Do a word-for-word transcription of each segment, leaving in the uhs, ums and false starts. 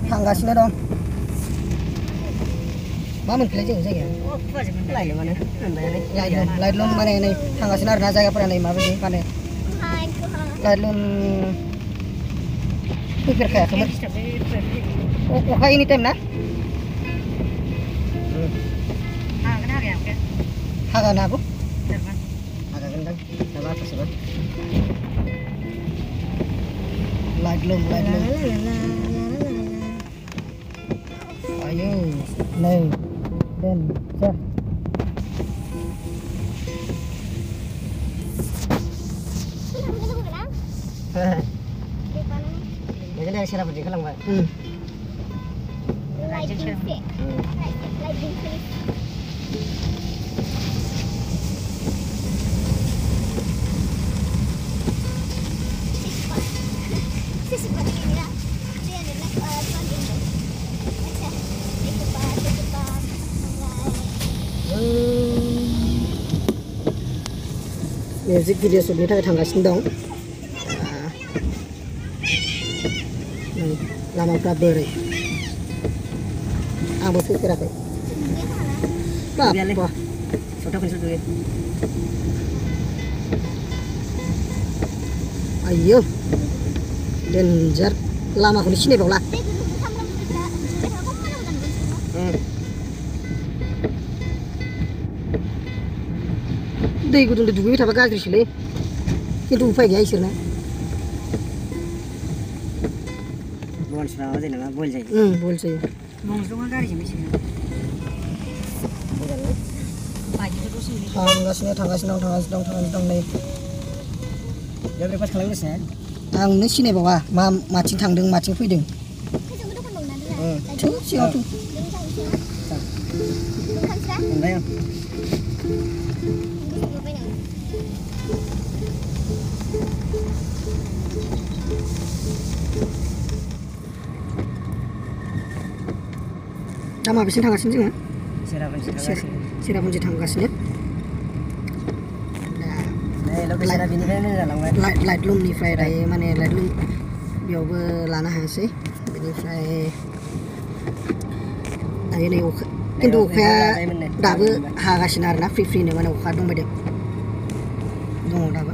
थांगासिनो दं मा मोनखोलाय जों जायगाया लाइल माने लाइटलुम लाइटलुम माने नै थांगासिनो आरोना जायगाफोरा नै माबायदि माने लाइटलुम फैफेरखायाखैमोन अखा एनि टाइम ना हागोन हागौ हागोनदां माबा आथासेबा लाइटलुम लाइटलुम ayo नै देन्जार बेखौ dari Serapati खालामबाय मिउजिक भिडिअ शूटनि थाखाय थांगासिनो दं नै लामाफ्रा बोरै आंबो फैफेराखै बाब फट' खनसे दुयो आयो देन्जार लामाखौनो सिनायबावला दै गुदुंजों दुगैबाय थाबा गाज्रिसोलै खिन्थु उफाय गैया इसोरना बन्सफ्रा माबा जायो नामा बयल जायो बयल जायो बन्सफ्रा गारिजों बेसे थांगासिनो थांगासिनो दं थांगासिनो दं थांगासिनो दं नै बेयाव ब्रेकफास्ट खालामगासिनो आंनो सिनायबावा मा माथिं थांदों माथिं फैदों सिगाङाव मोनबाय आं दा माबेसिम थांगासिनो जोङो सेरापुन्जि थांगासिनो सेरापुन्जि थांगासिनो लकेसना बेनिफ्रायनो जालांबाय लाइटलुमनिफ्राय दायो माने लाइटलुम बेयावबो लानो हायासै बेनिफ्राय दायो नै अखा खिन्थु अखाया दाबो हागासिनो आरोना फ्रि फ्रिनो माने अखा दंबायदों दङ दाबो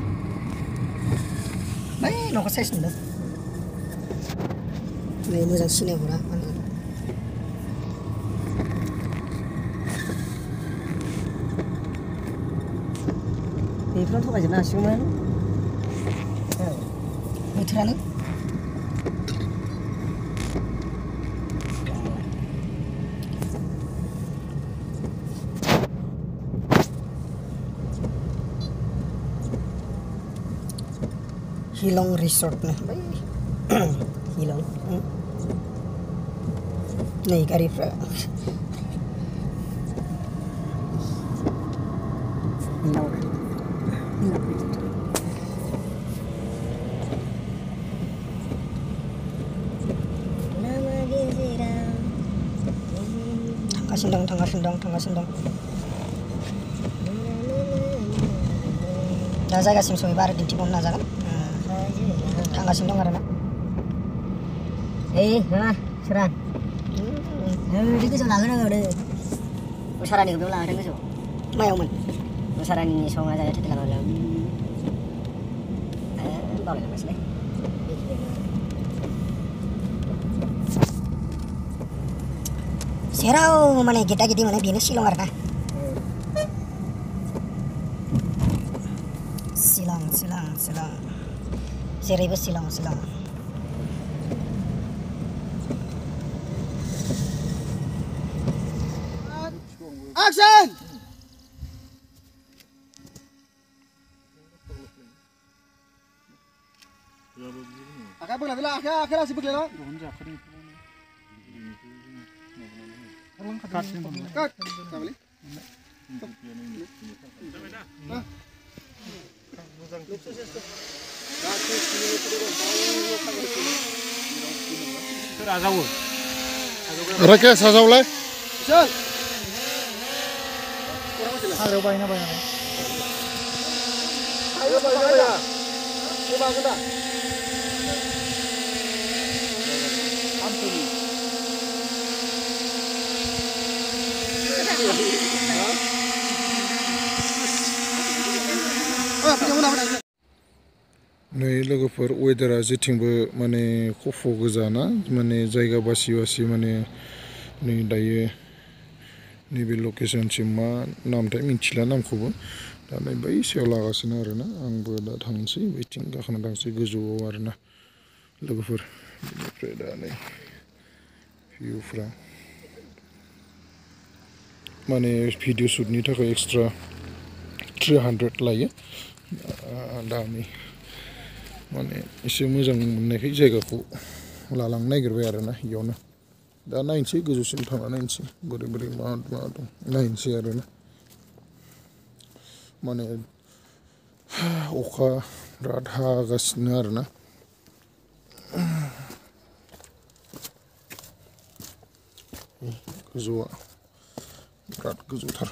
बै न'खर साइज नुदों नै मोजां सिनायहरा माने बेफोराव थगायजोबनो हासिगौमोन बोथोरानो Hilong Resort nih Hilong nih गारिफ्रा थांगासिनो दं थांगासिनो दं थांगासिनो दं दा जायगासिम सहैबा आरो दिन्थिबावनो नाजागोन थांगासिनो दं आरोना eh mana seran eh itu soal apa nih usaha nih belum ada nggak मायावमोन usaha nih song aja jadi kalau ada eh boleh nggak sih Serau mana kita gitu mana biasa Silong arna Silong Silong Silong Seribu Silong Silong Action! Akak pun lah, akak akak lah sibuk lah. Cut, cut, sama ni. Rakyat sajalah. Cel. Ada banyak banyak. Ayo banyak ya. Coba kita. Ampun. नै लोगोफोर वेदारा जेथिंबो माने खफ' गोजाना माने जायगा बासि बासि माने नै दायो नैबे लकेसनसिम मा नामथाय मिथिला नामखौबो दा नै बै सायाव लागासिनो आरोना आंबो दा थांसै बैथिं गाखोना थांसै गोजौआव आरोना लोगोफोर बेनिफ्राय दा नै भिउफ्रा माने भिडिअ शुटनि थाखाय एक्सट्रा थ्रि हान्ड्रेड लायो दा नै माने एसे मोजां मोननायखाय जायगाखौ लालांनो नागिरबाय आरोना इयावनो दा नायनोसै गोजौसिम थांना नायनोसै बोरै बोरै मा मा दं नायनोसै आरोना माने अखा बिराद हागासिनो आरोना गोजौआ बिराद गोजौथार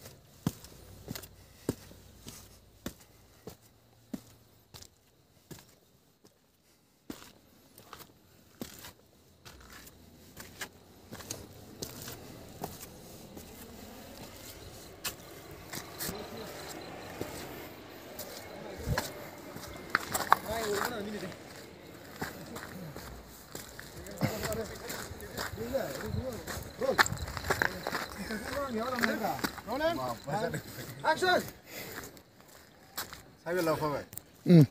Action! Saya lau kau. Hmm.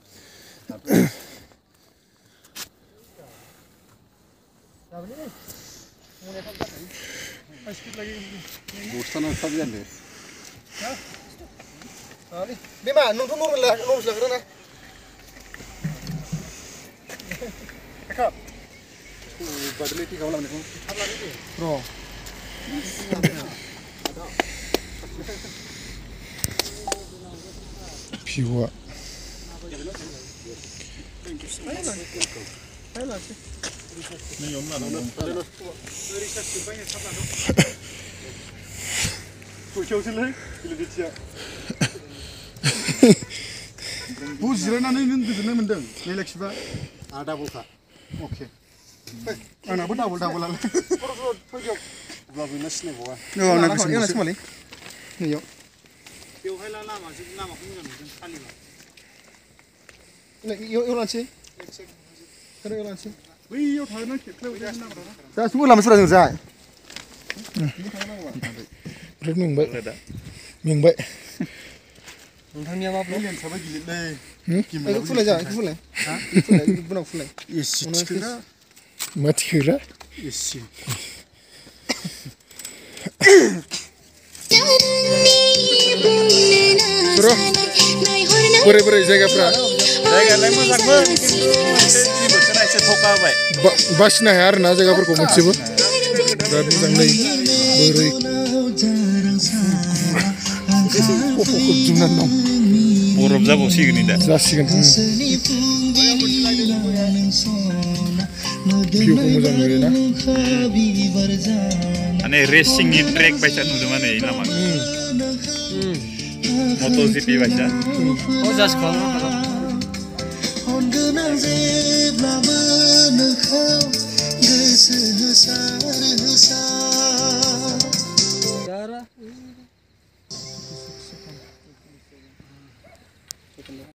Bosan apa dia ni? Ni, ni mana? Nunggu nunggu lah, nunggu lah kerana. Ekor. Badai ti kau lam ni pun. Bro. भिउआ बुजिरायनानै नों गोजोननाय मोनदों नेलेक्सिबा आ डाबलखा अके आंनाबो डाबल डाबलालाय अब्लाबो ना सिनायबावा औ आंना गोसोम खोमालै नैयाव बेवहाय लामा जों लामाखौ मोजां नुदों खालिबा नै इयाव लानोसै एक सेकेन्ड इयाव लानोसै बैयाव थाहैनां खेबख्लायाव नाम्बारा दा सुबुं लामासुरा जों जाय बिराद मेंबाय मेंबाय नोंथांनिया मा लेन्स साबा गिलिरलै गिम्बल फुलाय जा फुलाय हा फुलाय बुनाव फुलाय एसि थिखोरा मा थिखोरा एसि Bro, बोरै बोरै जायगाफ्रा जायगायालाय मोजांमोन खिन्थु मोनसे दै बोथोरा एसे थखा होबाय बासिनो हाया आरोना जायगाफोरखौ मोनसेबो बिराद मोजां नै बोरै खफ' खोबजोबनानै दं बरफ जाबावसिगोन दा जासिगोन भिउखौ मोजां नुयोना माने रेसिंनि ट्रेक बायसा नुदों माने लामा MotoGP बायसा Oh just call जेब्लाबो नोंखौ गोसो होसार होसार